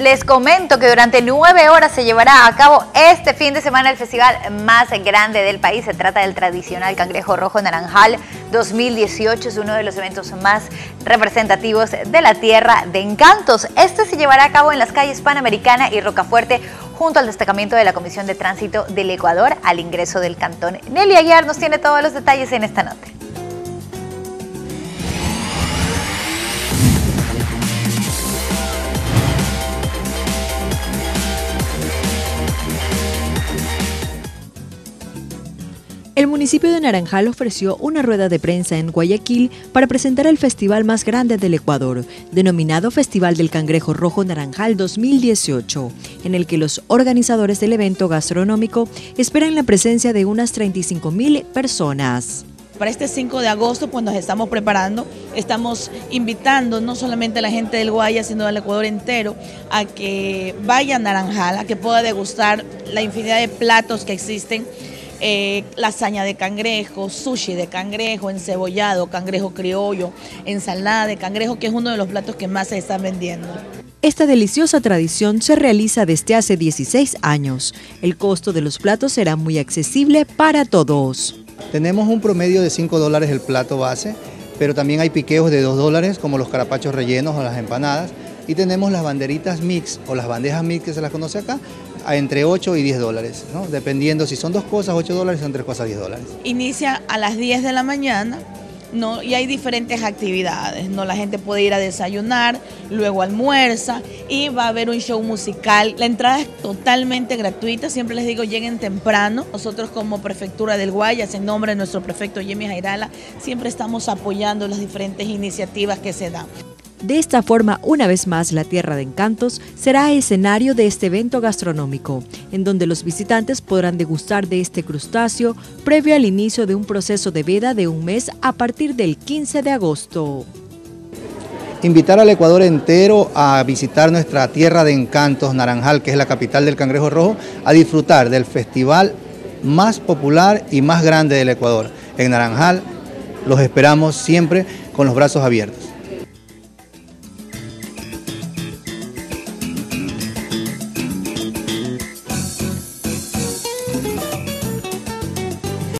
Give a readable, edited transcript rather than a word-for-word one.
Les comento que durante 9 horas se llevará a cabo este fin de semana el festival más grande del país. Se trata del tradicional Cangrejo Rojo Naranjal 2018. Es uno de los eventos más representativos de la Tierra de Encantos. Este se llevará a cabo en las calles Panamericana y Rocafuerte, junto al destacamento de la Comisión de Tránsito del Ecuador, al ingreso del cantón. Nelly Aguiar nos tiene todos los detalles en esta nota. El municipio de Naranjal ofreció una rueda de prensa en Guayaquil para presentar el festival más grande del Ecuador, denominado Festival del Cangrejo Rojo Naranjal 2018, en el que los organizadores del evento gastronómico esperan la presencia de unas 35.000 personas. Para este 5 de agosto pues nos estamos preparando, estamos invitando no solamente a la gente del Guaya, sino al Ecuador entero a que vaya a Naranjal, a que pueda degustar la infinidad de platos que existen. Lasaña de cangrejo, sushi de cangrejo, encebollado, cangrejo criollo, ensalada de cangrejo, que es uno de los platos que más se están vendiendo. Esta deliciosa tradición se realiza desde hace 16 años. El costo de los platos será muy accesible para todos. Tenemos un promedio de $5 el plato base, pero también hay piqueos de $2, como los carapachos rellenos o las empanadas. Y tenemos las banderitas mix o las bandejas mix, que se las conoce acá, a entre $8 y $10, ¿no? Dependiendo si son 2 cosas, $8, si son 3 cosas, $10. Inicia a las 10 de la mañana, ¿no? Y hay diferentes actividades, ¿no? La gente puede ir a desayunar, luego almuerza y va a haber un show musical. La entrada es totalmente gratuita, siempre les digo, lleguen temprano. Nosotros como Prefectura del Guayas, en nombre de nuestro prefecto Jimmy Jairala, siempre estamos apoyando las diferentes iniciativas que se dan. De esta forma, una vez más, la Tierra de Encantos será escenario de este evento gastronómico, en donde los visitantes podrán degustar de este crustáceo previo al inicio de un proceso de veda de un mes a partir del 15 de agosto. Invitar al Ecuador entero a visitar nuestra Tierra de Encantos, Naranjal, que es la capital del Cangrejo Rojo, a disfrutar del festival más popular y más grande del Ecuador. En Naranjal los esperamos siempre con los brazos abiertos.